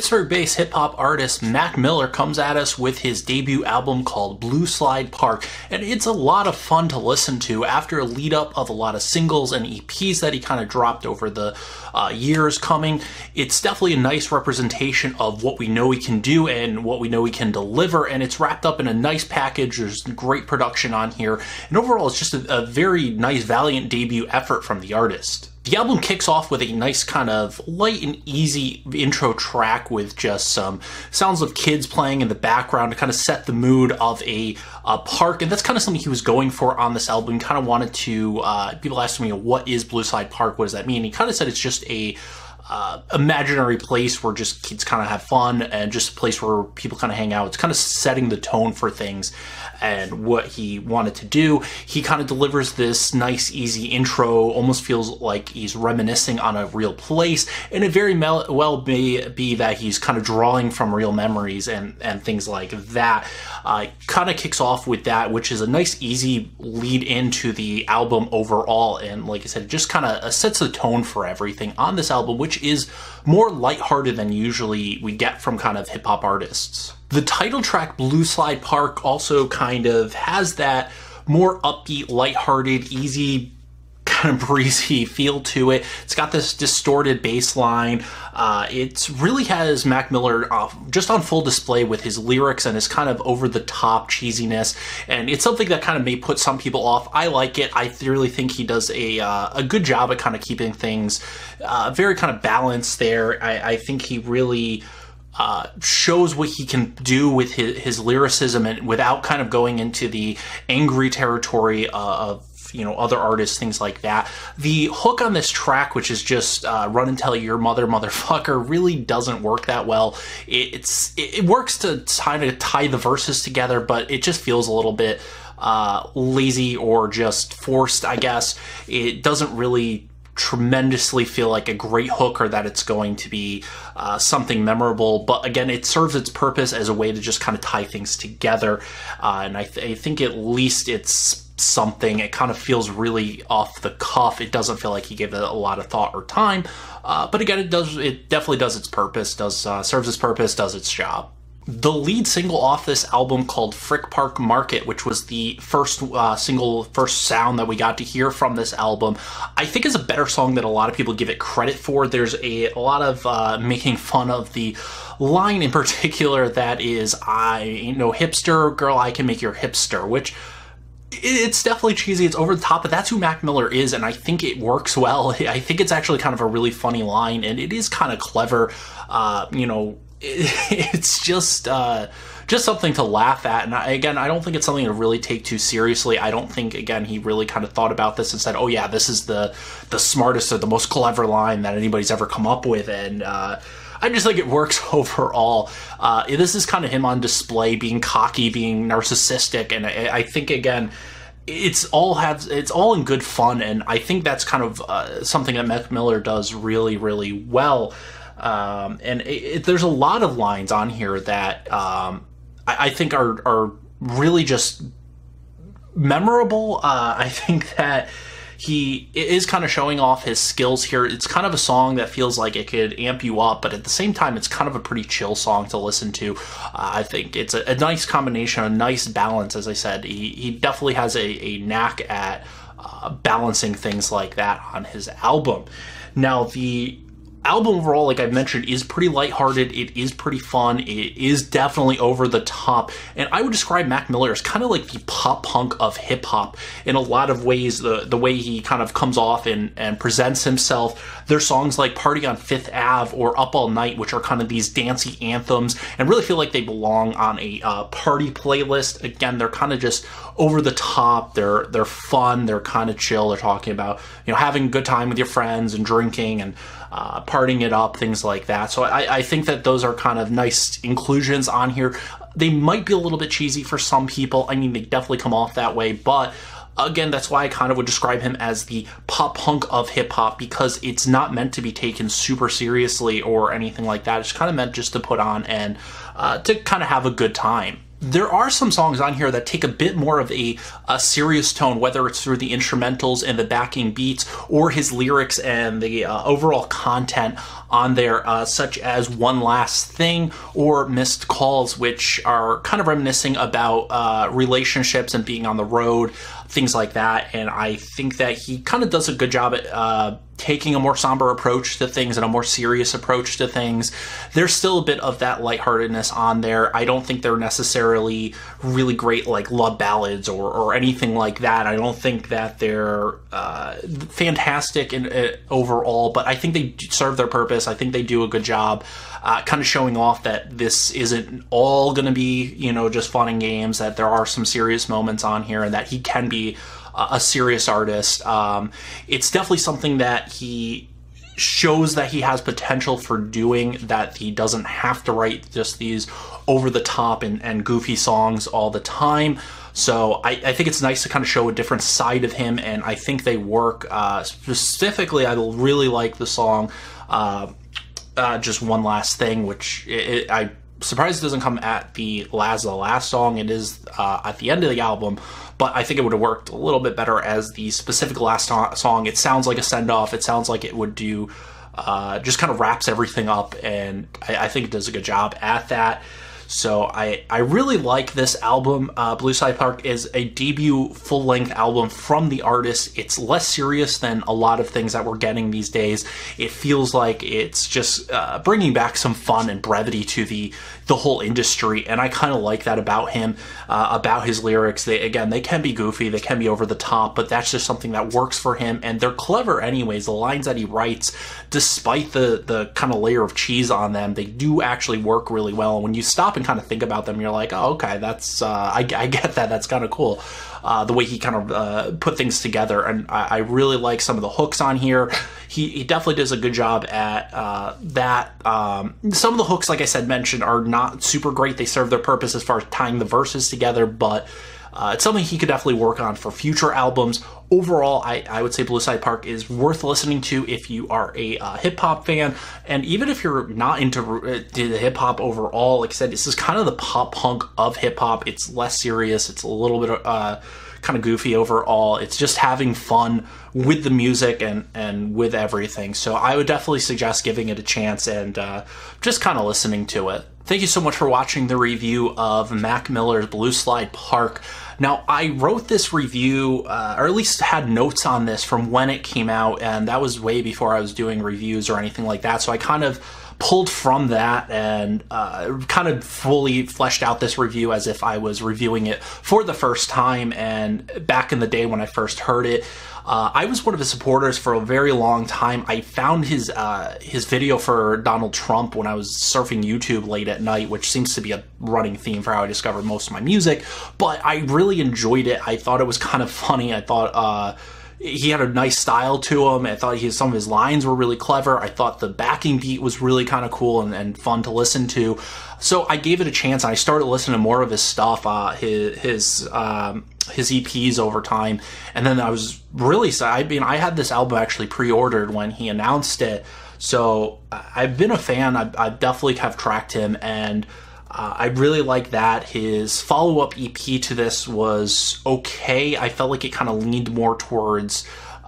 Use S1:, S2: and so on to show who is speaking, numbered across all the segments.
S1: Pittsburgh-based hip-hop artist Mac Miller comes at us with his debut album called Blue Slide Park, and it's a lot of fun to listen to after a lead-up of a lot of singles and EPs that he kind of dropped over the years coming. It's definitely a nice representation of what we know he can do and what we know he can deliver, and it's wrapped up in a nice package. There's great production on here, and overall it's just a very nice, valiant debut effort from the artist. The album kicks off with a nice kind of light and easy intro track with just some sounds of kids playing in the background to kind of set the mood of a park, and that's kind of something he was going for on this album. He kind of wanted to, people asked me, what is Blue Slide Park? What does that mean? He kind of said it's just a imaginary place where just kids kind of have fun and just a place where people kind of hang out. It's kind of setting the tone for things and what he wanted to do. He kind of delivers this nice, easy intro, almost feels like he's reminiscing on a real place, and it very well may be that he's kind of drawing from real memories and things like that. Kind of kicks off with that, which is a nice, easy lead into the album overall, and like I said, it just kind of sets the tone for everything on this album, which is more lighthearted than usually we get from kind of hip-hop artists. The title track, Blue Slide Park, also kind of has that more upbeat, lighthearted, easy, kind of breezy feel to it. It's got this distorted bass line. It really has Mac Miller just on full display with his lyrics and his kind of over-the-top cheesiness, and it's something that kind of may put some people off. I like it. I really think he does a good job at kind of keeping things very kind of balanced there. I think he really shows what he can do with his lyricism and without kind of going into the angry territory of other artists, things like that. The hook on this track, which is just run and tell your mother, motherfucker, really doesn't work that well. It works to kind of tie the verses together, but it just feels a little bit lazy or just forced, I guess. It doesn't really tremendously feel like a great hook or that it's going to be something memorable, but again, it serves its purpose as a way to just kind of tie things together, and I think at least it's something. It kind of feels really off the cuff. It doesn't feel like he gave it a lot of thought or time, but again, it definitely does its purpose, serves its purpose, does its job. The lead single off this album, called Frick Park Market, which was the first sound that we got to hear from this album, I think is a better song than a lot of people give it credit for. There's a lot of making fun of the line in particular that is, hipster girl, I can make your hipster, which it's definitely cheesy, it's over the top, but that's who Mac Miller is, and I think it works well. I think it's actually kind of a really funny line, and it is kind of clever. It's just something to laugh at, and again, I don't think it's something to really take too seriously. I don't think, again, he really kind of thought about this and said, oh yeah, this is the smartest or the most clever line that anybody's ever come up with, and I just think it works overall. This is kind of him on display, being cocky, being narcissistic, and I think, again, it's all in good fun, and I think that's kind of something that Mac Miller does really, really well. There's a lot of lines on here that I think are really just memorable. I think that he is kind of showing off his skills here. It's kind of a song that feels like it could amp you up, but at the same time, it's kind of a pretty chill song to listen to. I think it's a nice combination, a nice balance. As I said, he definitely has a knack at balancing things like that on his album. Now, the album overall, like I mentioned, is pretty lighthearted. It is pretty fun. It is definitely over the top, and I would describe Mac Miller as kind of like the pop punk of hip hop in a lot of ways. The way he kind of comes off and presents himself. There's songs like Party on Fifth Ave or Up All Night, which are kind of these dancey anthems and really feel like they belong on a party playlist. Again, they're kind of just over the top. They're fun. They're kind of chill. They're talking about having a good time with your friends and drinking and partying it up, things like that. So I think that those are kind of nice inclusions on here. They might be a little bit cheesy for some people. I mean, they definitely come off that way, but again, that's why I kind of would describe him as the pop punk of hip hop, because it's not meant to be taken super seriously or anything like that. It's kind of meant just to put on and to kind of have a good time. there are some songs on here that take a bit more of a serious tone, whether it's through the instrumentals and the backing beats or his lyrics and the overall content on there, such as One Last Thing or Missed Calls, which are kind of reminiscing about relationships and being on the road, things like that. And I think that he kind of does a good job at taking a more somber approach to things and a more serious approach to things. There's still a bit of that lightheartedness on there. I don't think they're necessarily really great like love ballads or anything like that. I don't think that they're fantastic in overall, but I think they serve their purpose. I think they do a good job kind of showing off that this isn't all going to be, you know, just fun and games, that there are some serious moments on here and that he can be a serious artist. It's definitely something that he shows that he has potential for doing, that he doesn't have to write just these over the top and goofy songs all the time. So I think it's nice to kind of show a different side of him, and I think they work. Specifically, I really like the song Just One Last Thing, which I'm surprised it doesn't come at the last song. It is at the end of the album, but I think it would have worked a little bit better as the specific last song. It sounds like a send-off. It sounds like it would do, just kind of wraps everything up, and I think it does a good job at that. So I really like this album. Blue Slide Park is a debut full-length album from the artist. It's less serious than a lot of things that we're getting these days. It feels like it's just bringing back some fun and brevity to the whole industry, and I kind of like that about him, about his lyrics. They can be goofy, they can be over the top, but that's just something that works for him, and they're clever anyways. The lines that he writes, despite the kind of layer of cheese on them, they do actually work really well. And when you stop and kind of think about them, you're like, oh, okay, that's I get that. That's kind of cool. The way he kind of put things together, and I really like some of the hooks on here. He definitely does a good job at that. Some of the hooks, like I said, mentioned, are not super great. They serve their purpose as far as tying the verses together, but it's something he could definitely work on for future albums. Overall, I would say Blue Slide Park is worth listening to if you are a hip-hop fan, and even if you're not into the hip-hop overall. Like I said, this is kind of the pop-punk of hip-hop. It's less serious. It's a little bit kind of goofy overall. It's just having fun with the music and with everything. So I would definitely suggest giving it a chance and just kind of listening to it. Thank you so much for watching the review of Mac Miller's Blue Slide Park. Now, I wrote this review, or at least had notes on this from when it came out, and that was way before I was doing reviews or anything like that. So I kind of pulled from that and kind of fully fleshed out this review as if I was reviewing it for the first time. And back in the day when I first heard it, I was one of his supporters for a very long time. I found his video for Donald Trump when I was surfing YouTube late at night, which seems to be a running theme for how I discovered most of my music. But I really enjoyed it. I thought it was kind of funny. I thought he had a nice style to him. I thought some of his lines were really clever. I thought the backing beat was really kind of cool and fun to listen to. So I gave it a chance, and I started listening to more of his stuff, his EPs over time. And then I was really, I had this album actually pre-ordered when he announced it. So I've been a fan. I definitely have tracked him, and I really like that. His follow-up EP to this was okay. I felt like it kind of leaned more towards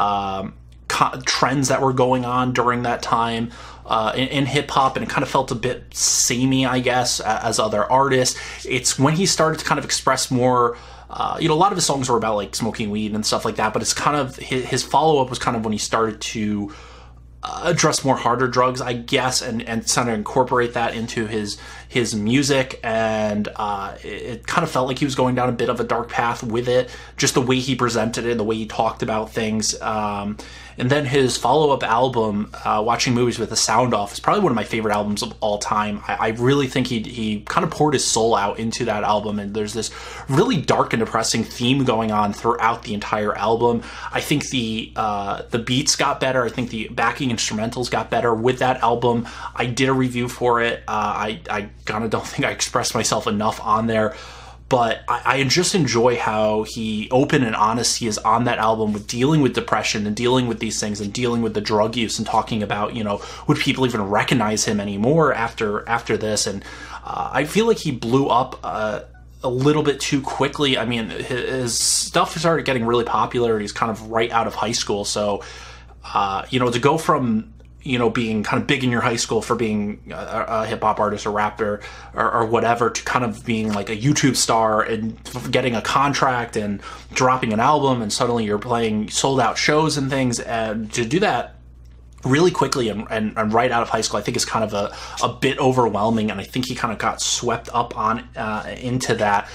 S1: trends that were going on during that time in hip-hop, and it kind of felt a bit samey, I guess, as other artists. It's when he started to kind of express more, a lot of his songs were about like smoking weed and stuff like that, but it's kind of, his follow-up was kind of when he started to address more harder drugs, I guess, and kind of incorporate that into his music, and it kind of felt like he was going down a bit of a dark path with it, just the way he presented it, the way he talked about things. And then his follow-up album, Watching Movies with the Sound Off, is probably one of my favorite albums of all time. I really think he kind of poured his soul out into that album, and there's this really dark and depressing theme going on throughout the entire album. I think the beats got better. I think the backing instrumentals got better with that album. I did a review for it. I kind of don't think I expressed myself enough on there. But I just enjoy how open and honest he is on that album, with dealing with depression and dealing with these things and dealing with the drug use and talking about, would people even recognize him anymore after this? And I feel like he blew up a little bit too quickly. I mean, his stuff started getting really popular. He's kind of right out of high school. So, to go from, being kind of big in your high school for being a hip hop artist or rapper or whatever, to kind of being like a YouTube star and getting a contract and dropping an album, and suddenly you're playing sold out shows and things, and to do that really quickly and right out of high school, I think is kind of a bit overwhelming. And I think he kind of got swept up on into that,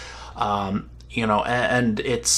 S1: and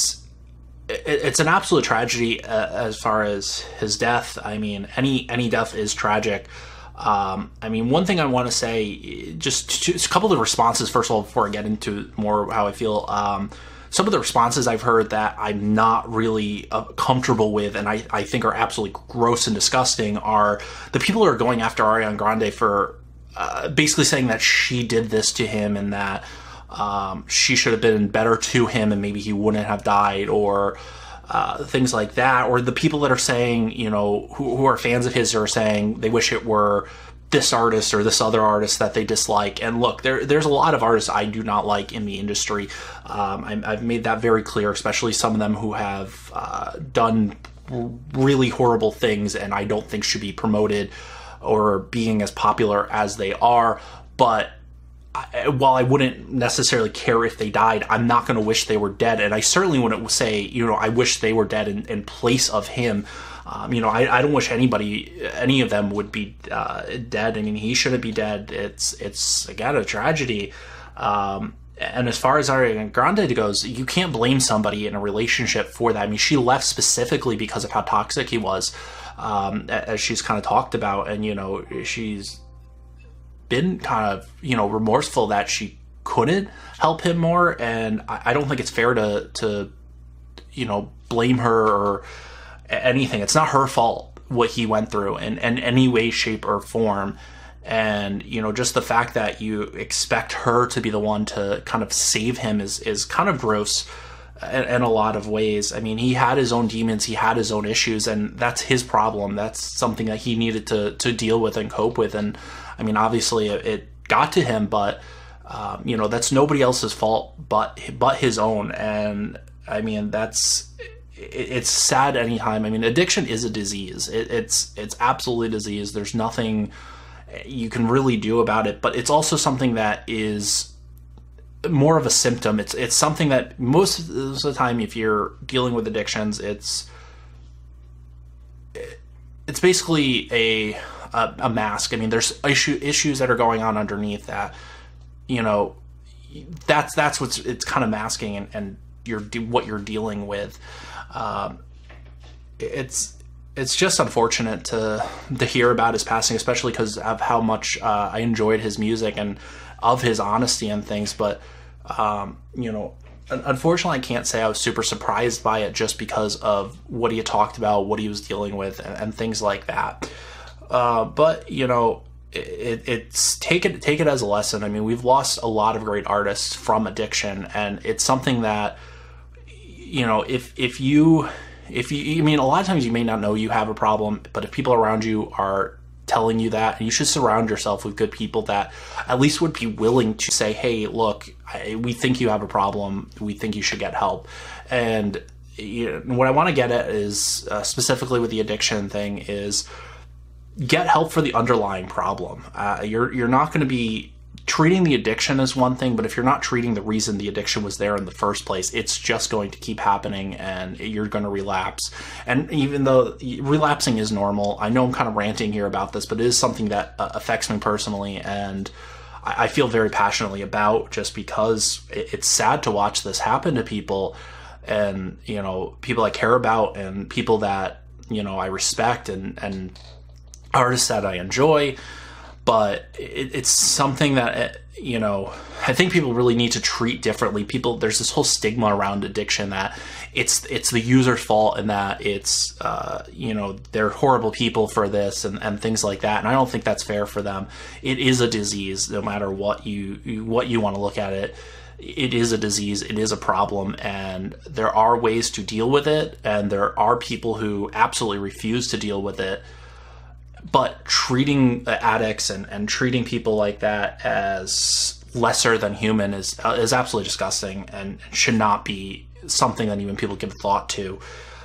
S1: it's an absolute tragedy as far as his death. I mean, any death is tragic. I mean, one thing I want to say, just a couple of the responses, first of all, before I get into more how I feel, some of the responses I've heard that I'm not really comfortable with, and I think are absolutely gross and disgusting, are the people who are going after Ariana Grande for basically saying that she did this to him, and that she should have been better to him and maybe he wouldn't have died, or things like that. Or the people that are saying, who are fans of his, are saying they wish it were this artist or this other artist that they dislike. And look, there's a lot of artists I do not like in the industry. I've made that very clear, especially some of them who have done really horrible things and I don't think should be promoted or being as popular as they are. But while I wouldn't necessarily care if they died, I'm not going to wish they were dead. And I certainly wouldn't say, I wish they were dead in place of him. I don't wish any of them would be dead. I mean, he shouldn't be dead. It's again, a tragedy. And as far as Ariana Grande goes, you can't blame somebody in a relationship for that. I mean, she left specifically because of how toxic he was, as she's kind of talked about. And, she's been kind of, remorseful that she couldn't help him more. And I don't think it's fair to blame her or anything. It's not her fault what he went through in any way, shape, or form. And, just the fact that you expect her to be the one to kind of save him is kind of gross in a lot of ways. I mean, he had his own demons, he had his own issues, and that's his problem. That's something that he needed to deal with and cope with. And I mean, obviously it got to him, but, that's nobody else's fault but his own. And I mean, it's sad anytime. I mean, addiction is a disease. It's absolutely a disease. There's nothing you can really do about it, but it's also something that is more of a symptom. It's something that most of the time, if you're dealing with addictions, it's basically a mask. I mean, there's issues that are going on underneath that, that's what's it's kind of masking, and what you're dealing with. It's just unfortunate to hear about his passing, especially because of how much I enjoyed his music and of his honesty and things. But unfortunately, I can't say I was super surprised by it just because of what he had talked about, what he was dealing with, and things like that. But it's take it as a lesson. I mean, we've lost a lot of great artists from addiction, and it's something that, if you, I mean, a lot of times you may not know you have a problem, but if people around you are telling you that, you should surround yourself with good people that at least would be willing to say, hey, look, we think you have a problem. We think you should get help. And what I want to get at is, specifically with the addiction thing, is get help for the underlying problem. You're not going to be treating the addiction as one thing, but if you're not treating the reason the addiction was there in the first place, it's just going to keep happening and you're going to relapse. And even though relapsing is normal, I know I'm kind of ranting here about this, but it is something that affects me personally, and I feel very passionately about, just because it's sad to watch this happen to people, and people I care about, and people that I respect, and artists that I enjoy. But it's something that, I think people really need to treat differently. There's this whole stigma around addiction that it's the user's fault, and that it's, they're horrible people for this and things like that. And I don't think that's fair for them. It is a disease, no matter what you want to look at it. It is a disease. It is a problem, and there are ways to deal with it. And there are people who absolutely refuse to deal with it. But treating addicts and treating people like that as lesser than human is absolutely disgusting and should not be something that even people give thought to.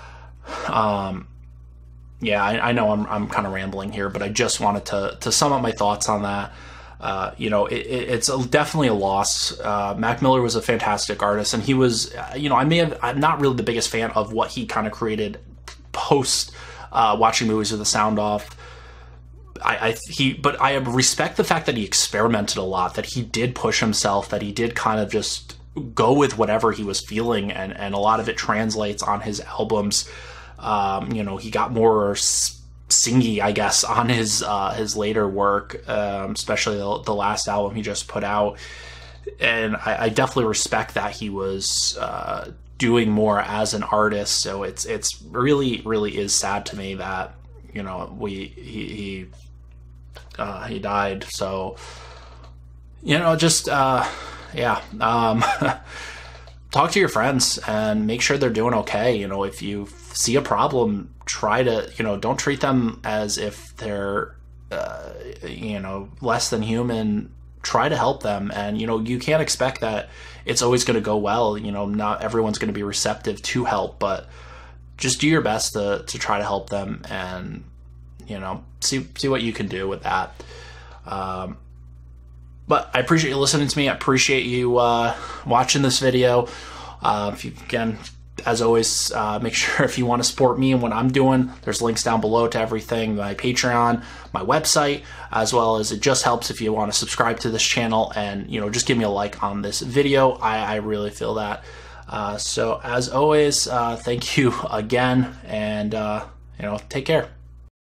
S1: Yeah, I know I'm kind of rambling here, but I just wanted to sum up my thoughts on that. You know, it's definitely a loss. Mac Miller was a fantastic artist, and he was, you know, I'm not really the biggest fan of what he kind of created post watching movies with the sound off. But I respect the fact that he experimented a lot, that he did push himself, that he did kind of just go with whatever he was feeling, and a lot of it translates on his albums. You know, he got more singy, I guess, on his later work, especially the last album he just put out. And I definitely respect that he was doing more as an artist. So it's really is sad to me that, you know, he died. So, you know, just yeah. Talk to your friends and make sure they're doing okay. You know, if you see a problem, try to, you know, don't treat them as if they're, you know, less than human. Try to help them. And, you know, you can't expect that it's always going to go well. You know, not everyone's going to be receptive to help, but just do your best to try to help them and, you know, see what you can do with that. But I appreciate you listening to me. I appreciate you watching this video. If you, again, as always, make sure if you want to support me and what I'm doing, there's links down below to everything, my Patreon, my website, as well as it just helps if you want to subscribe to this channel and, you know, just give me a like on this video. I really feel that. So as always, thank you again, and, you know, take care.